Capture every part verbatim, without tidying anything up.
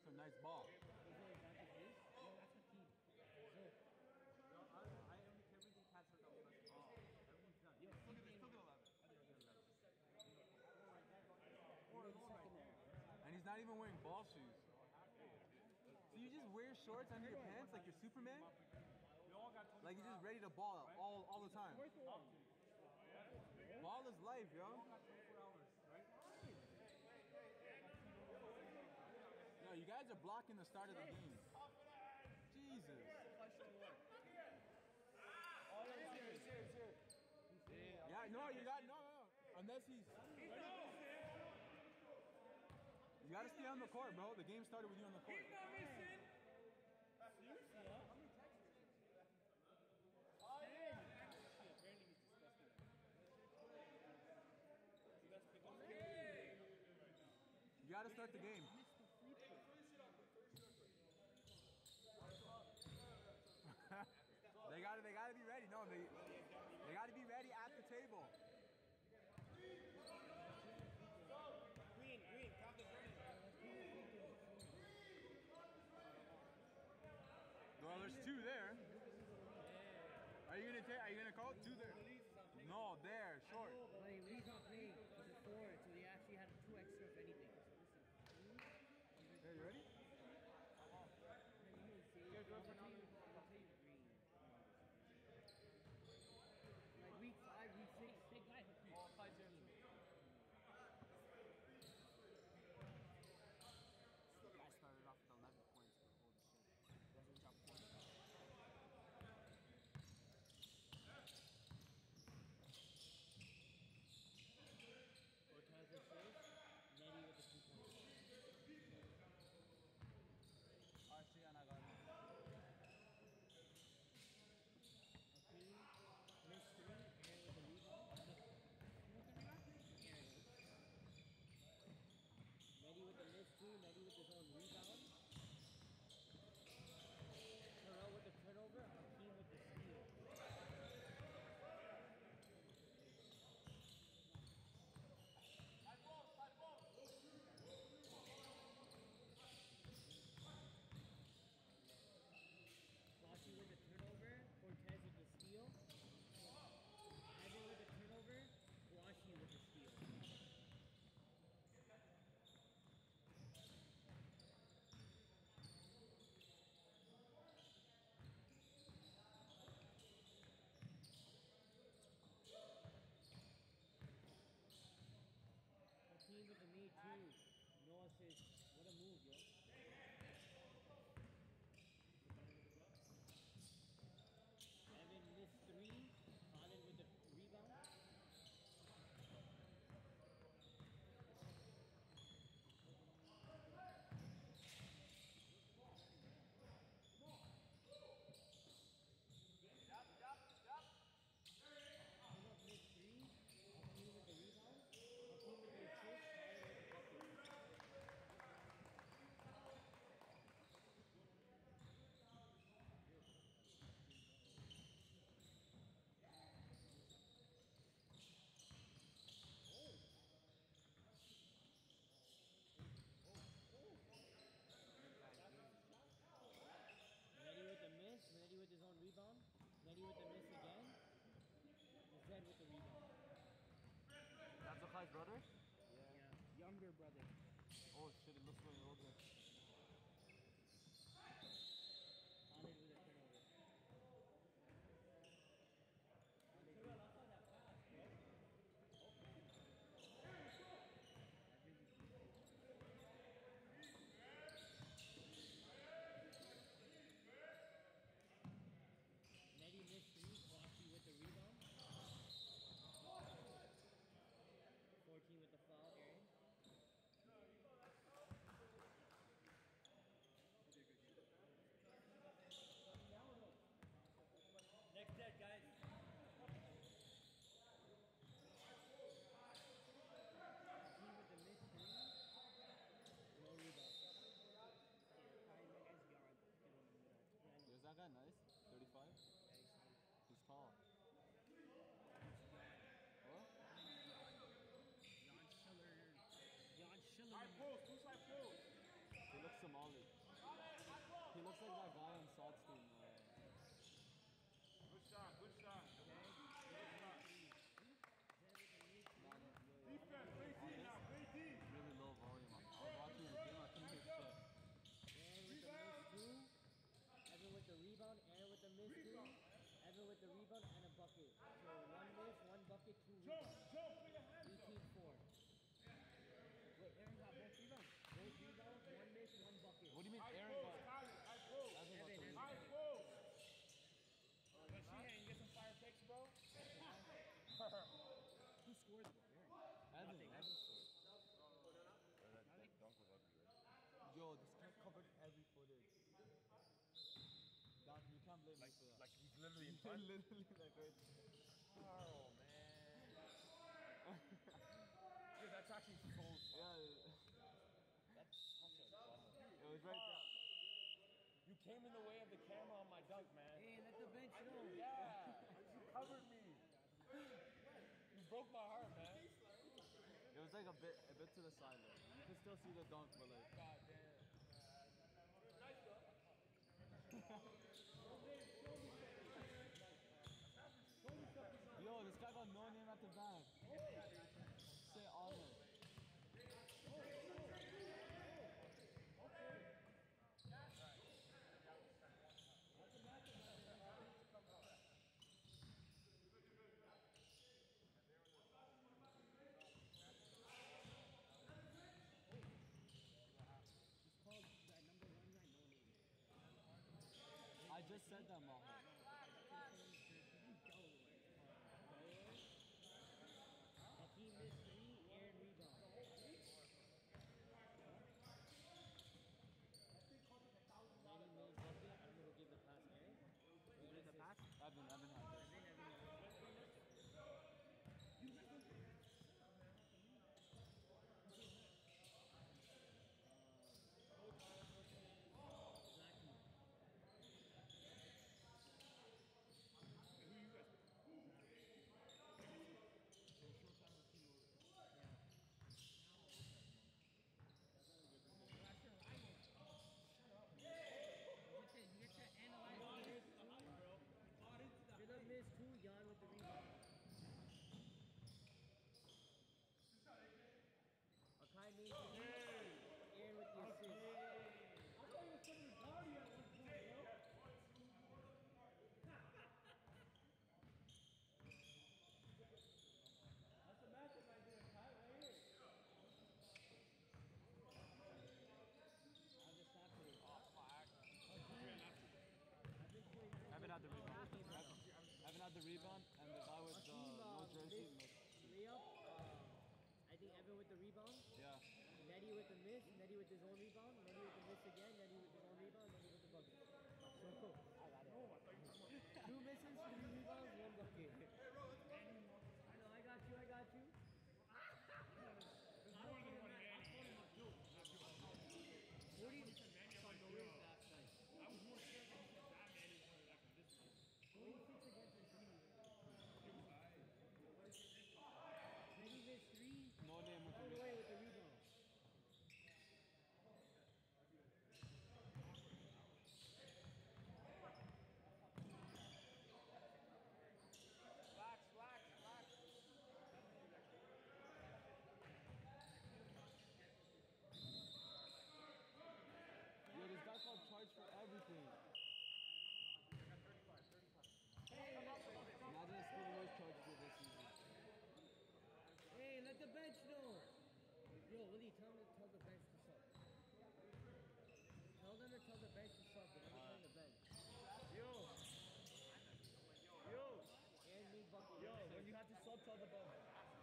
a nice ball. Is it advantage base? No, that's a team. So, No, I, I only everything cancelled out. Oh, everything's done. yo, Still team good, game. still good eleven. Four right second there. And he's not even wearing ball shoes. So you just wear shorts under your pants like you're Superman? We all got twenty-four Like you're just hours. ready to ball all, all the time. Fourth one. Ball is life, We all yo. got twenty-four hours, right? No, you guys are blocking the start of the game. Jesus. Yeah, no, you got no, no, no. Unless he's. You gotta stay on the court, bro. The game started with you on the court. You gotta start the game. they gotta, they gotta be ready. No, they, they gotta be ready at the table. Green, green, top the green. Well, there's two there. Are you gonna take? Are you gonna call two there? No, there, short. But he leads on playing. He's a forward, so he actually had two extra if anything. Hey, you ready? Like week five, week six, big guy. All five zero. I started off with eleven points, but holy shit. Doesn't drop points. Cortez is safe. Nettie with the two points. Archie and I got Okay. Miss three. Aaron with the rebound. Aaron. Nettie with the miss two. Nettie with his own rebound. Terrell with the turnover. Hakeem with the steal. Flossie with the turnover, Cortez with the steal. Evan with the turnover, Flossie with the steal. Hakeem with the knee too. No assist. What a move, yo. Evan missed three. Colin with the rebound. Philip missed three. Hakeem with the rebound. Hakeem with the assist. Colin with the bucket. Nettie with the miss. Nettie with his own rebound. Nettie with the miss again. Zed with the rebound. That's Zakai's brother? Yeah. Younger brother. Oh shit, it looks like older. Khalid with a turnover. Nettie missed three. Flossie with the rebound. fourteen with the foul, Aaron. Next dead, guys. Hakeem with the missed three. No rebound. Is that guy nice? thirty-five? He's tall. What? John Schiller. John Schiller. Side post, two side post. He looks Somali. He looks like that guy on Saud's team. Uh, Good shot, good shot. Defense, play D now, play D. really low volume. I was watching the game, I couldn't hear shit. Aaron with the miss two. Evan with the rebound. Aaron with the miss two. Evan with the rebound and a bucket. So one miss, one bucket, two rebounds. eighteen four. Wait, Aaron got both rebounds. Both rebounds, one miss, one bucket. What do you mean High Aaron post, got? Kyle, high post. Evan got the Evan, rebound. High post. Hey, Sheehan, you get some fire picks, bro? Who scores though? Aaron. Evan, Evan scored. Yo, this guy covered every footage. That, you can't blame me for that. Like he's literally in front. Literally like right. Oh, man. Dude, that's actually so Yeah, That's such a bummer. it was right there. You came in the way of the camera on my dunk, man. Hey, let the bench know. Yeah, you covered me. You broke my heart, man. It was like a bit, a bit to the side. Like. You can still see the dunk, but like. God damn. Yo, this guy got no name at the back. Say honor. It's called that number one guy, no name. I just said that, Maho. Hakeem missed three, Aaron rebound. Manny made bucket. I don't know who gave the pass, Aaron. Who did the pass? Evan, Evan had this. Evan, Evan, Exactly. Philip missed two, Jan with the rebound. Akai made three, Aaron with the assist. I'll just stop today. Evan had the rebound. Evan, Evan had the rebound, and the guy with the Hakeem, no uh, jersey. missed missed. layup. Uh, I think Evan with the rebound. Yeah. Nettie with the miss. Nettie with his own rebound. Nettie with the miss again. Nettie with his own rebound. Nettie with the bucket. So, I got it. Two misses, three rebounds, one bucket. I know, I got you, I got you. forty twenty-six against the team. Nettie missed three. No name with the All the rebound. way with the rebound. Relax, relax, relax. Yo, this guy got charged for everything. Imagine if Steven Rose charges you this season. Hey, let the bench know. Yo, Willie, tell them to tell the bench to sub. Tell them to tell the bench to sub. They're not telling the bench. Yo. Yo. And me bucket. Yo, when you have to sub, tell the bench.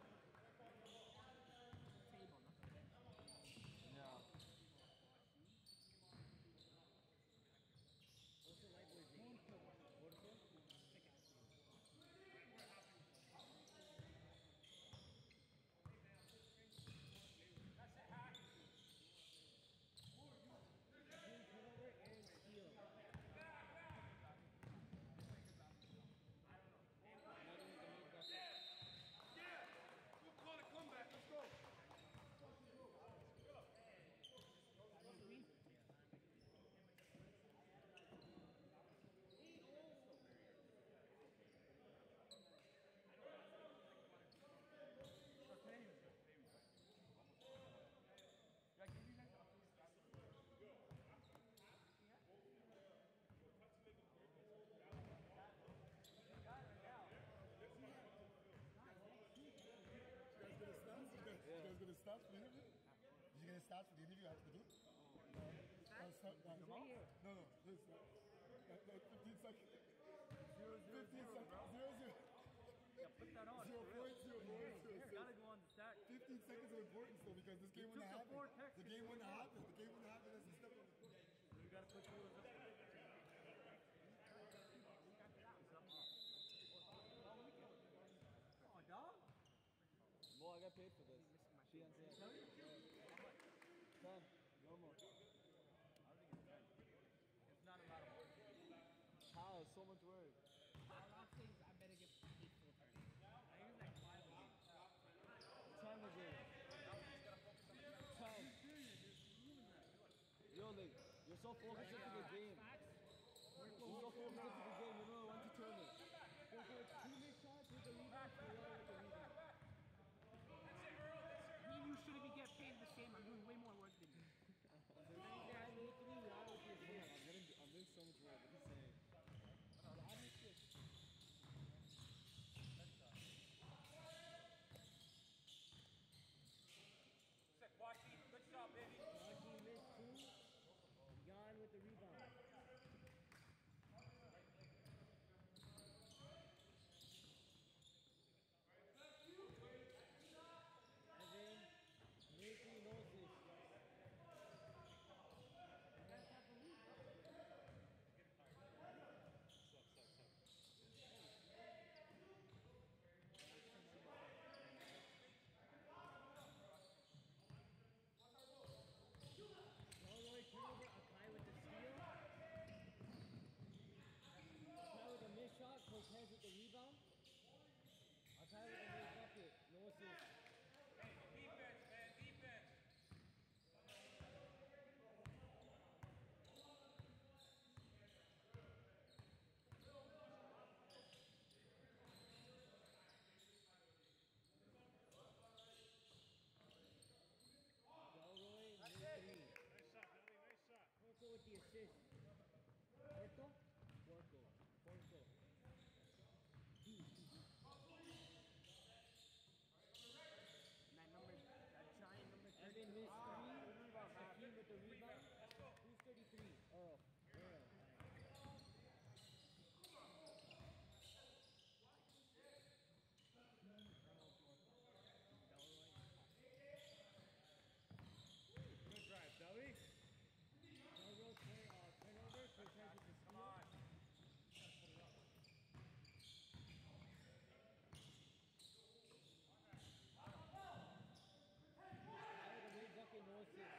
Table, not the bench. Yeah. What's the white boy's name? Borja? stats for the interview after the game? Uh, uh, so- uh, Right here. no, no, this. Uh, that, that fifteen seconds. Zero, zero, fifteen zero, seconds. bro. Zero, zero. Yeah, put that on. Zero for real. points, zero points, zero You gotta go on the stat. fifteen seconds of importance though because this game You wouldn't took have the four happened. texts The and game you wouldn't won. have happened. The game wouldn't happen. That's the step on the court. You gotta put two of them. Oh, dog. Boy, I got paid for this. P N C. Tell you? Ten. Normal. I don't think it's ten. It's not a lot of work. How? So much work. All I'm saying is I better get eight full turns. I use like five a game. Ten a game. Ten. Yo, like, you're so focused into the game. You're so focused into the game, you know when to turn it. Go for two missed shots with the rebound, three out with the rebound. Me and you shouldn't be get paid the same. I'm doing way more work than you. Yeah, I made three, you out with your Come on, assist. I'm getting, I'm doing so much work. What are you saying? I missed it. Good job, baby. Martin missed two. Jan with the rebound. Evan, Macy knows this. Elroy turnover, Akai with the steal. Akai with a missed shot, Cortez with the rebound. Akai with a missed bucket, no assist. Defense, man, defense. Elroy, made three. Nice shot, Billy. Nice shot. Porco with the assist. Porco? Porco. Porco. And that number, that giant number Evan missed three. Hakeem with the rebound. Who's thirty-three? Earl. Earl. Good drive, Billy. Elroy turn, uh, turnover, Cortez with the steal. Akai with a made bucket, no assist.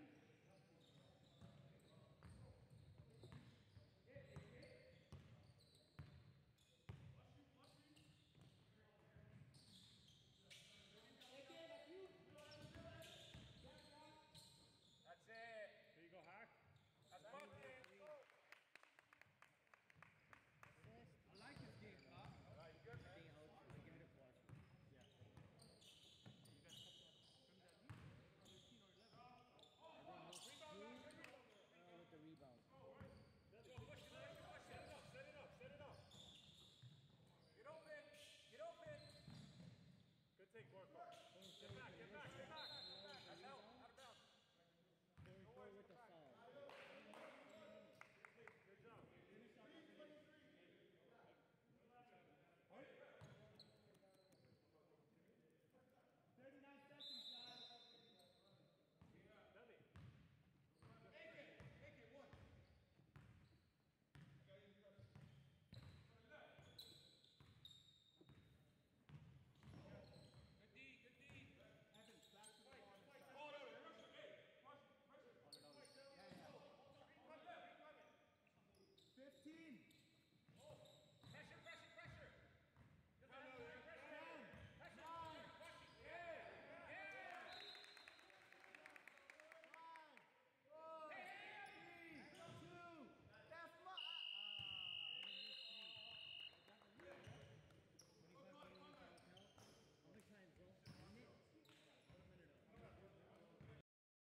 That's it. Here you go, Hack. That's bucket. I like this game, huh? All right, you good, man? Stay out. I give it a watch. Evan missed two. Earl with the rebound. Let's go. Push it, push it, push it. Set it up, set it up, set it up. Get open. Get open. Good take, Porco. Get back, get back, get back. That's out. Out of bounds. Porco with the foul. Good job. thirty-nine seconds, guys. Belly. Good D, good D. Evans, back to the ball on the side. Oh, no, no, pressure, hey, pressure, pressure. fifteen. Pressure, pressure, pressure. Get that pressure, pressure. Pressure, nine, eight, yeah. Overtime, bro. Minute. One minute up.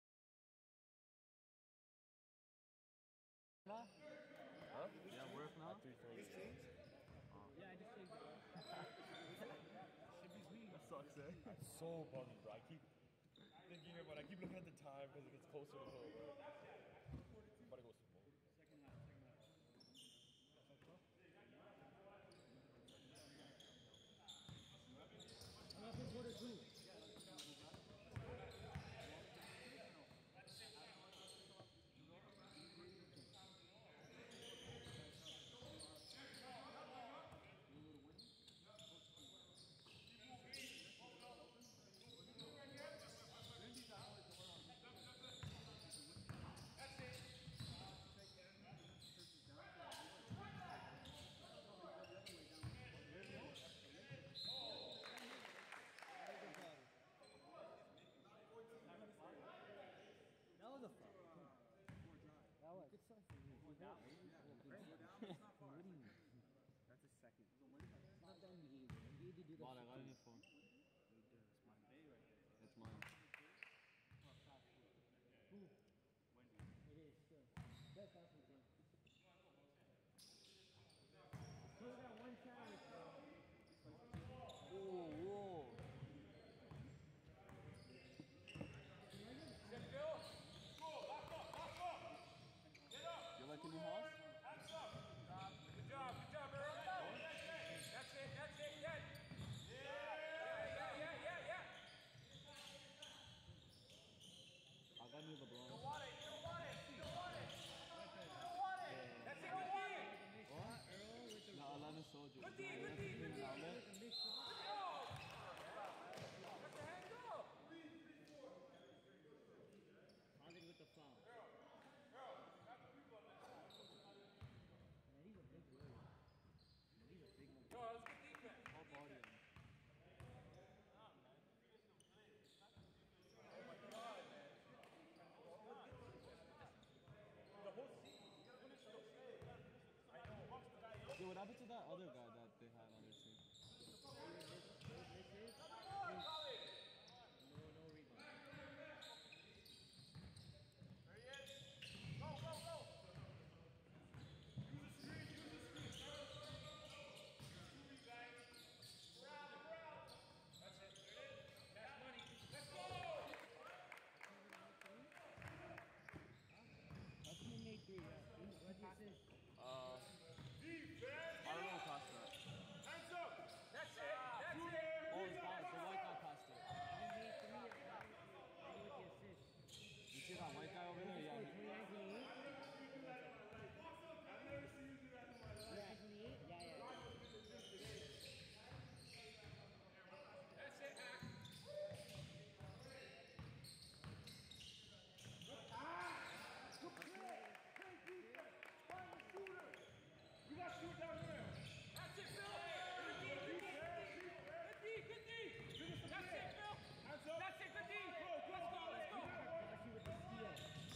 Huh? Yeah, work now? Yeah, I just changed it. That sucks, eh? So bummed, bro. I keep thinking about it. I keep looking at the time because not for me. What down. do you mean? That's a second. It's not the N B A. The N B A they do that. Wow, I shit got a too. new phone. You do. It's mine. That's mine. Who? It is, sure. That's fast food thing. Throw that one sandwich, bro. Whoa, whoa. Sit, Bill. Go, back up, back up. Get up. You like a new house? Hands up. Good job, good job, Earl. That's it, that's it, good. Yeah, yeah, yeah, yeah, yeah. I got new LeBron. You want it, you want it, you want it. You want it. That's it, you want it. What? Earl with the The Atlanta Soldiers. Good D, Man, good that's D, in good an D. outlet. with the mix shot. Go. Let the hand go. Holland with the foul. Man, he's a big boy. Man, he's a big boy. Yo, let's get defense. All body on. Yo, what happened to that other guy that they had on their team? Those misses. No, no rebound. Go, go, go. How come you made three? Yeah. What do you say? Uh, I don't know who passed that. Hands up. That's it, that's it. Oh, it's guy. The white guy passed it. You made three. How do you with the assist? You see that white guy over there? Yeah. he- twenty-nine, twenty-eight? Yeah, twenty-eight? Yeah, yeah. That's it, Hack. You got to shoot down there. That's it, Phil. Good D, good D, good D, good D. That's it, Phil. That's it, good D. Let's go, let's go. Flashy with the steal.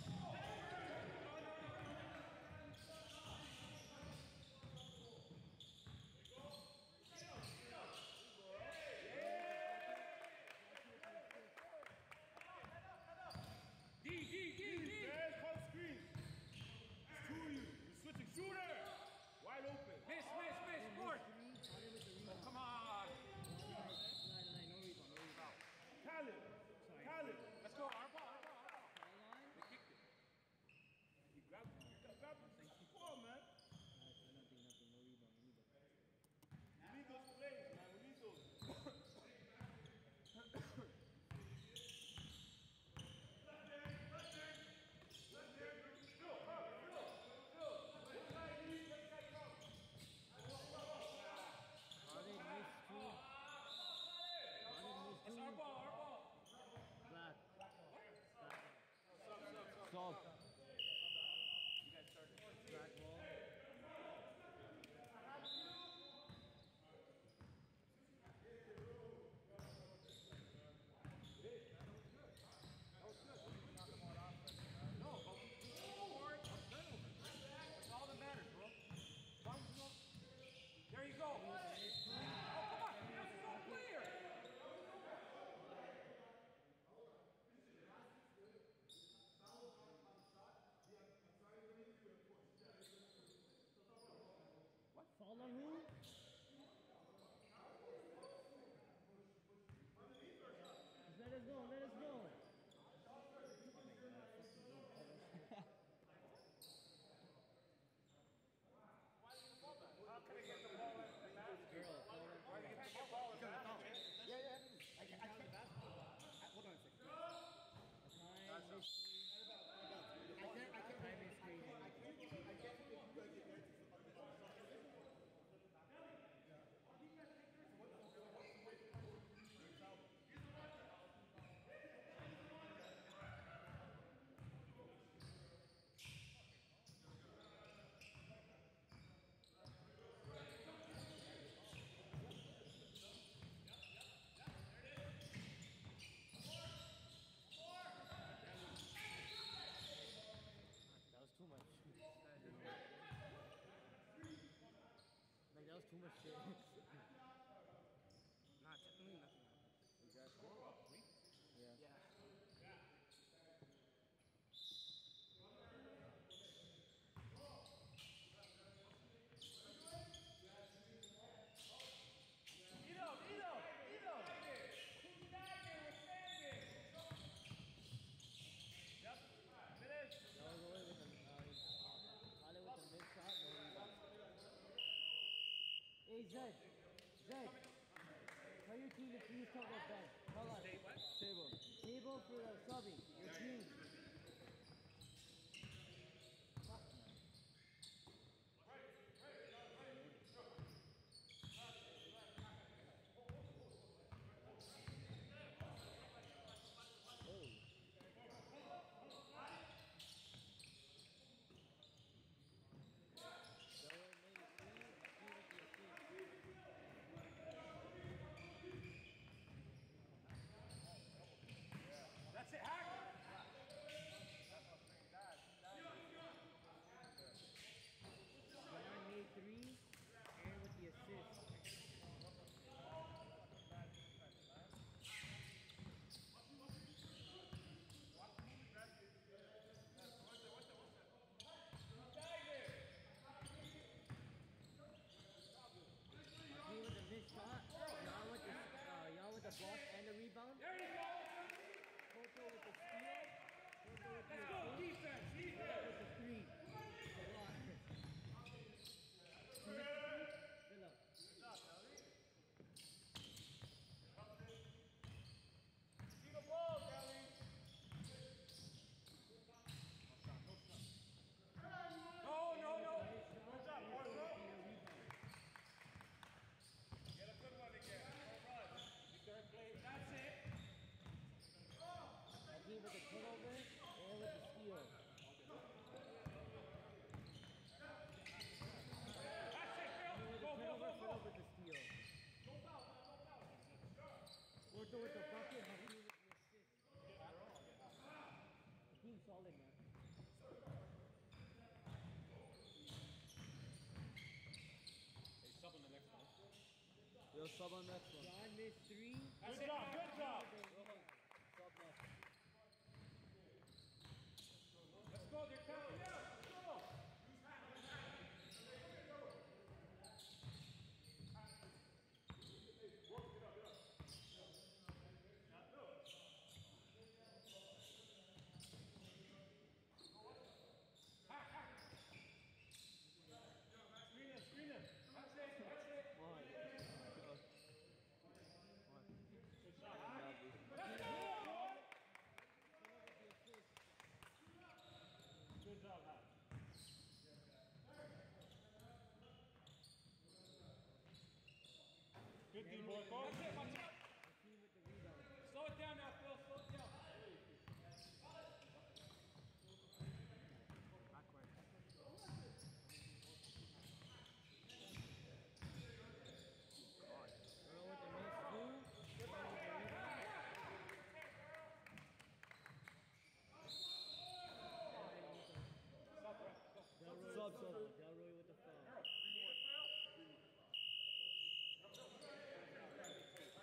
D, D, D, D. Call screen. It's two of you. You're switching. Shooter. Wide open. Miss, miss, miss. Fourth. Three, Holland with the rebound. Come on. No, no, no, no rebound, no rebound. Khaled. Khaled. Let's go. Our ball, our ball, our ball. Foul line? They kicked it. He grabbed it. He grabbed it. Come on, man. Nothing, nothing, nothing, no rebound, no rebound. We need those plays, man. We need those. Holland missed two. Holland missed That's two. our ball, our ball. Black. Sub. Black ball. No, but we scored a turnover. That's all that matters, bro. As long as you don't- There you go. Oh, come on. That's so clear. assist. Not technically nothing happened. You guys score up three? Yeah. Yeah. Ito, Ito, Ito. Who's back there? We're standing. Yep. Finish. That was away with the uh, Holly with the mid shot, no rebound. Hey Zed, Zed, tell your team to please come to bench. Tell us. Stay what? Table. Table for the subbing. Your team. That's it, hack. Zion made three, Aaron with the assist. Hakeem with the mid shot. Y'all with the uh, y'all with the block and the rebound. There you go. Coco with the steal. Coco with the Let's go, assist. defense, defense. With the three. The block. Fill up. See the ball, Kelly. No, no, no. Good job, boy, bro. rebound. Get a good one again. All right. You third place. That's it. Hakeem with the turnover, Aaron with the steal. That's it, Phil. Hakeem with the Go, go, turnover, go, Phil go. with the steal. Porto with the bucket, Hakeem with the assist. Hakeem solid, man. Hey, sub on the next one. Yo, sub on next one. John missed three. Good job, good job. Sub next. Let's go, they're counting down. Let's go. Screen him, screen him. That's it, that's it. One. Good shot, huh? Let's go, boy. Good job, Hap. Good D, boy. Go. That's it, watch out. Hakeem with the rebound. Slow it down now, Phil. Slow it down. Backward. Earl with the miss two. Aaron with the rebound. Delroy Sub, with the sub. foul. Delroy with the foul.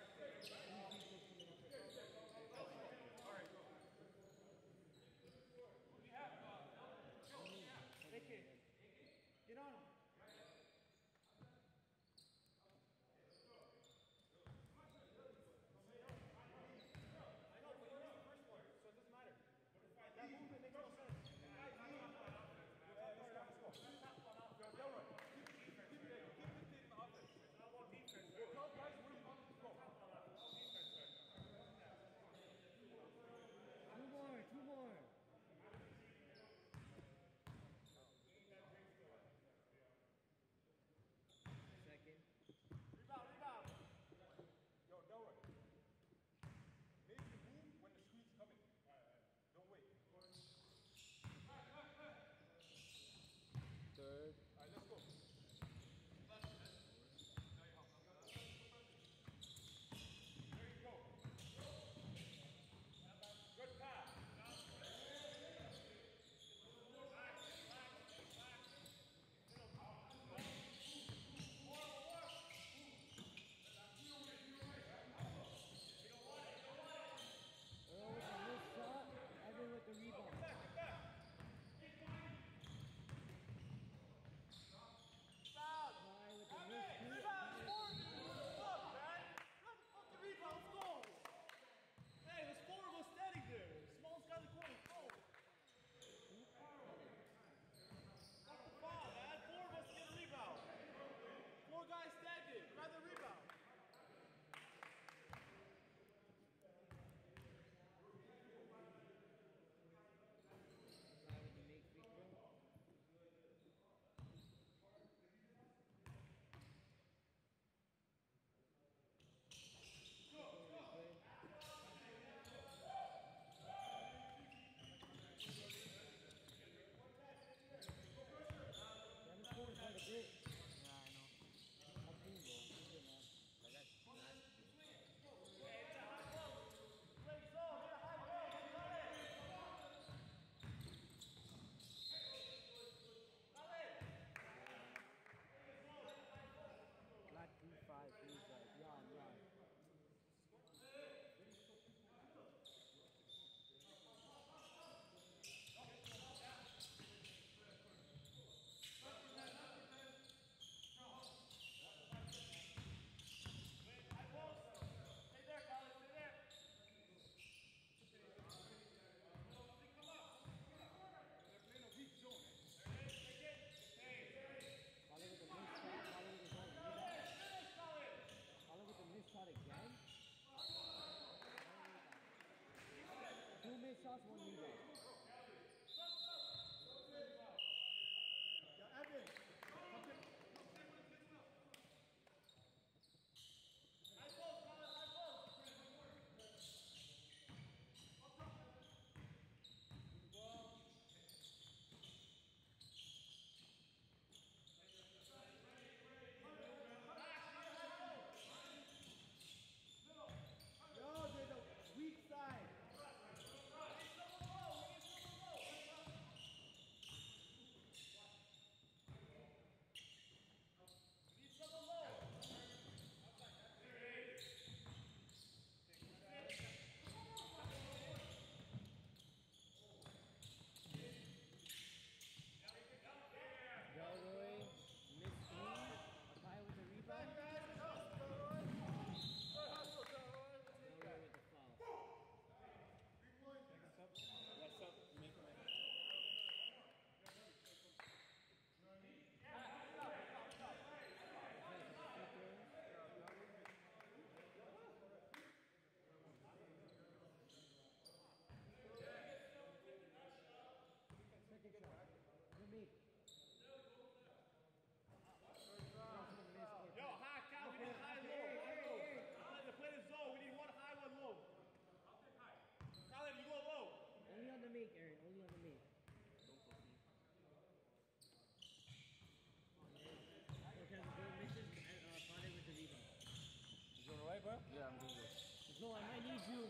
Go, I might need you.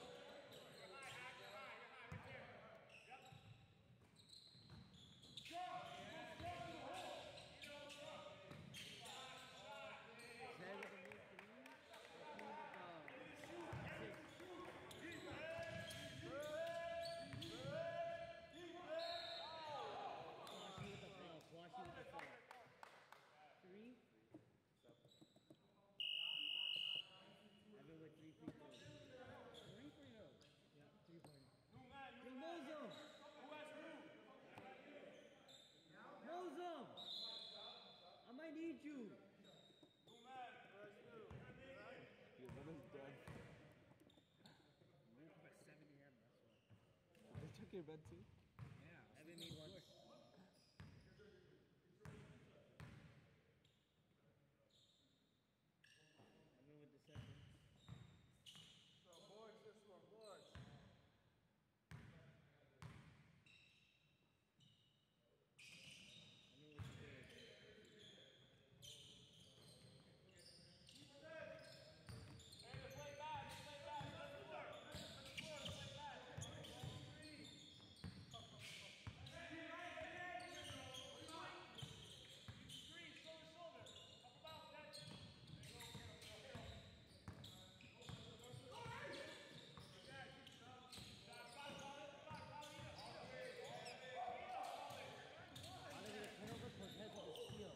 Zed with the mid three. Hakeem with the six. Quashi with the foul. Quashi with the foul. Three. Evan with three free throws. Three free throws. Yeah, three pointer. New man, Yo, new man. Mozum! Who has room? Mozum! I might need you. New man. Your brother's dead. Woke up at seven a m, that's why. They took your bed too? Yeah. Evan made one. Evan with the second. So, boys, this one, boys. Evan with the third. Hey, let's play back. Let's play back. Let's play back. Let's play back. Screen, shoulder, shoulder. Up about that. Out of the turnover, Cortez with the steal.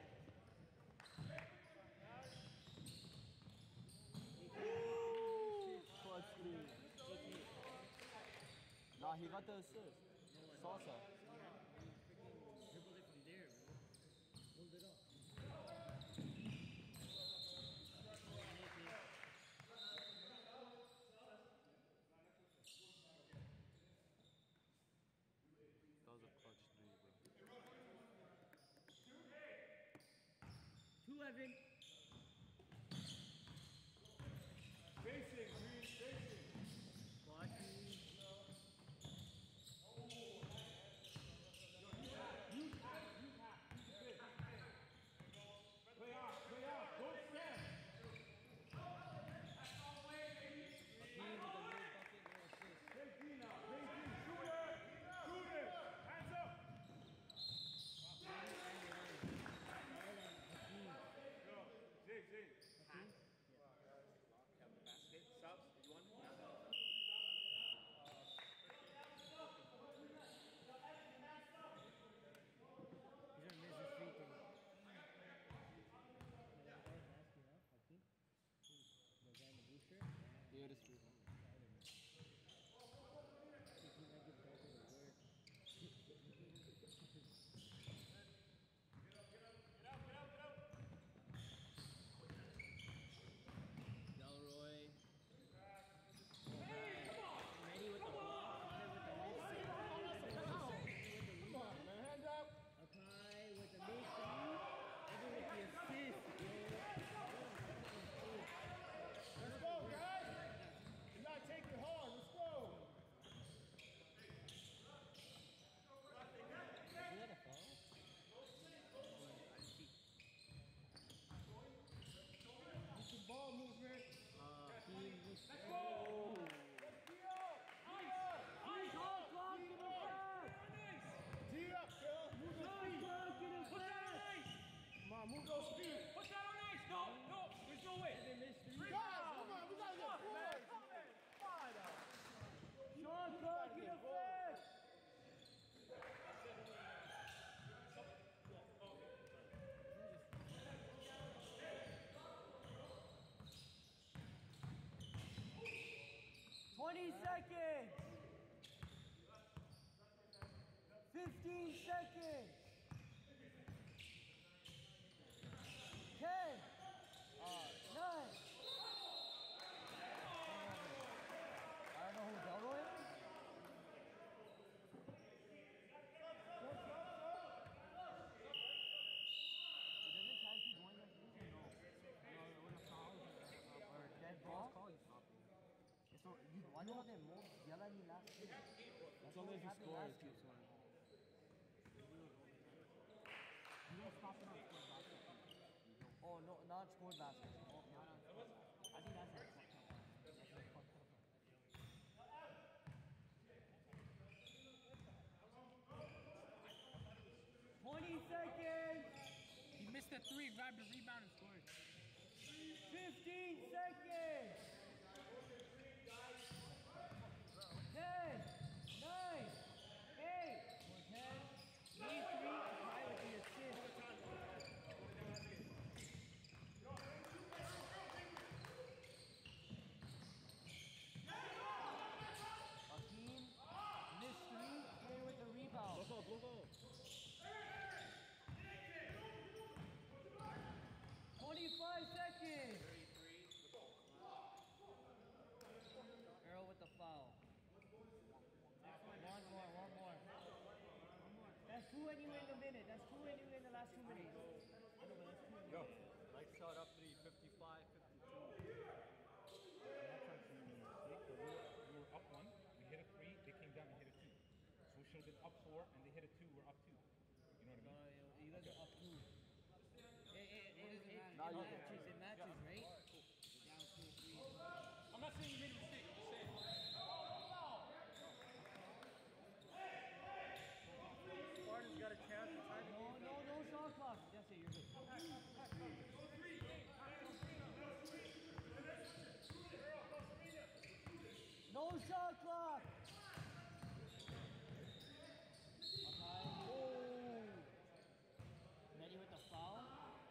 Clutch three. Nah, he got the assist. Salsa. Dribbled it from there, bro. Hold it up. That was a clutch three, bro. Two, Evan. Spacing, green, spacing. Quashi. Play off, play off. Don't stand. Hakeem with the mid bucket, no assist. Take D now. Take D. Shooter. Shooter. Hands up. Hakeem and Ryan. Ryan and Hakeem. Yo, Zay, Zay. Hakeem? Basket, subs, you want? He's gonna miss his free throw. The guy is nasty, huh? Hakeem? The guy in the blue shirt? Yeah, it is true. Think he might give Delta the word. Delroy. Manny with the block. Connor with the mid six. Come on, man. Hands up. Akai with the mid three. Evan with the assist, bro. Let's go, guys. You gotta take it hard. Let's go. Is that a foul? Get the ball movement. Uh, team with Let's go. D up, Phil. Move those feet. Put that on ice. Come on, move those feet. Put that on ice. No, no, there's no way. Evan missed three. Guys, come on. We gotta get boys. Sean Clark in the fence. Twenty seconds. Fifteen seconds. Ten. Nine. I don't know who Delroy is. Doesn't Chad keep going against these or no? No, when a foul or dead ball. So you wonder how they moved Yelani last year? As long as you score, it keeps going. You don't stop it on score basket. Oh no, not score basket. Oh, not on score basket. I think that's like second. missed the three, grabbed the rebound and scored. fifteen seconds. ten, nine, eight, ten. Need three to tie with the assist. Hakeem missed three, clear with the rebound. Go, go, go. twenty-five seconds. Earl with the foul. One more, one more. That's two anyway in the minute. That's two anyway in the last two minutes. Yo. Nice shot up three, fifty-five, fifty-two. We were up one, we hit a three, they came down and hit a two. So we should have been up four, and they hit a two, we're up two. You know what I mean? No, you guys are up two. It, it, it, it, it, it Now you- matches, it matches, right? I'm not saying you made a mistake. I'm just saying. Spartan's got a chance to tie the No, game. no, no shot clock. That's it, you're good. No shot clock. Okay. Oh. Ready with the foul?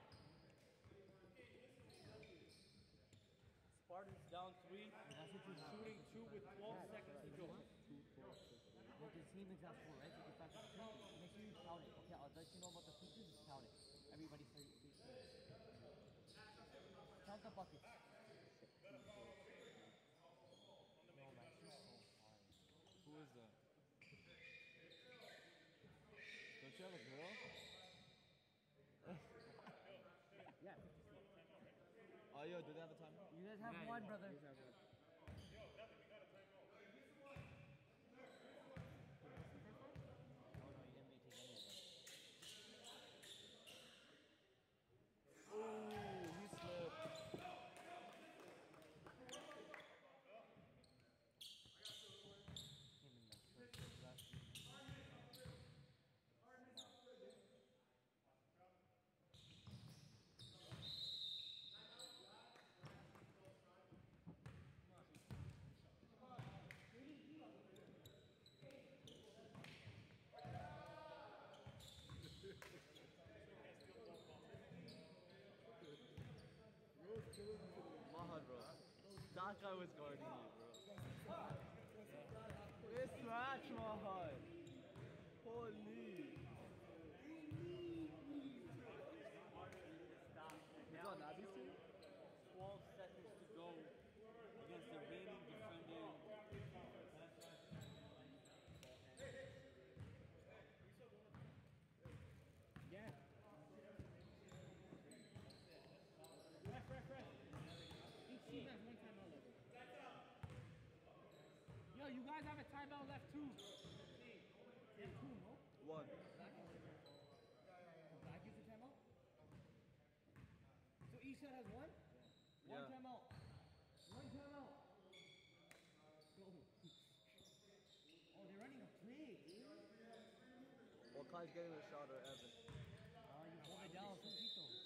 Spartan's down three. That's what you're Shooting two with twelve seconds to go. What the team is at for, right? fifty-five, fifty-two. Make sure you count it. Okay, I'll let you know about the features, just count it. Everybody say free throws. Count the buckets. No, man, she's so hard. Who is that? Don't you have a girl? Yeah, fifty-six. Oh, yo, do they have a timeout? You guys have one, brother. No, no, you didn't make take any of them. Oh, he slipped. Him in the church was left. Mahad, bro. That guy was guarding you, bro. It's match, Mahad. Holy. He's on Nabi's team? twelve seconds to go against the reigning defending. Yeah. Ref, ref, ref. Each team has one timeout left. Yo, you guys have a timeout left too. You have two, no? One. Black is Black is the timeout? So each side has one? One Yeah. timeout. One timeout. Go. Oh, they're running a play. Well, Kai's getting a shot or Evan. Oh, you hold it down. Two free throws.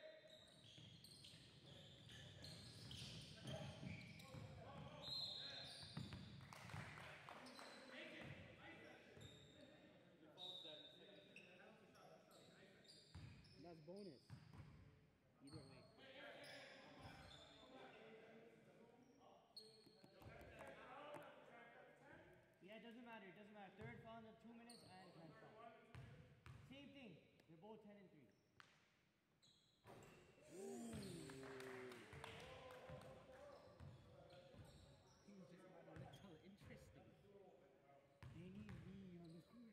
That's bonus. Either way. Yeah, it doesn't matter. It doesn't matter. Third foul in the two minutes and tenth foul. Same thing. They're both ten and three. Things just got a little interesting. They need me on the court.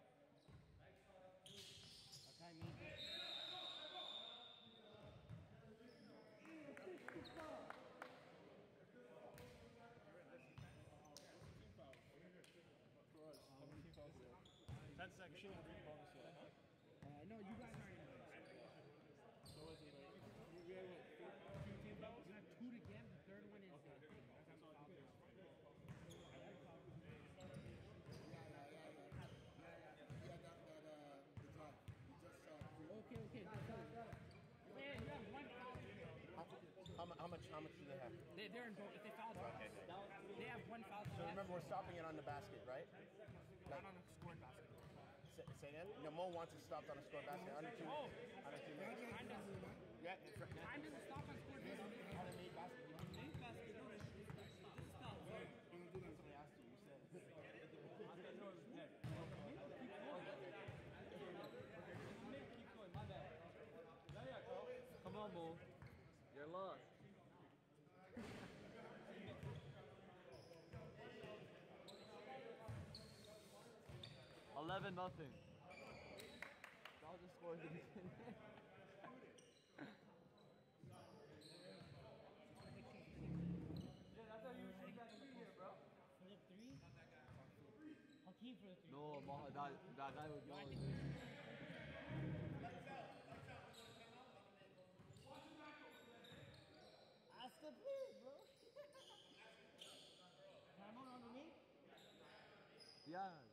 Okay, me. ten seconds. You shouldn't have bonus yet, huh? Uh, no, you guys already know. So was it like, we had what, two team fouls? You have two to give. The third one is the thing. Okay, okay. Darren broke. If they fouled, Okay. they have one foul. So remember, we're stopping it on the basket, right? not on a scored basket. Say, say again? No, Mo wants it stopped on a score basket under two, Oh. under two minutes. Time doesn't. Yeah, it's right. Time doesn't stop on scored basket. On a made basket. Made basket, no, it it stops. Somebody asked you, you said. I didn't know it was dead. Keep going. Keep going, my bad. Yeah, yeah, Carl. Come on, Mo. You're lost. Eleven nothing. I'll just score again. Yeah, that's how you shoot that three here, bro. For the three? Hakeem for the three. No, Maha, that, that guy would know. Ask the please, bro. Time on underneath? Yeah.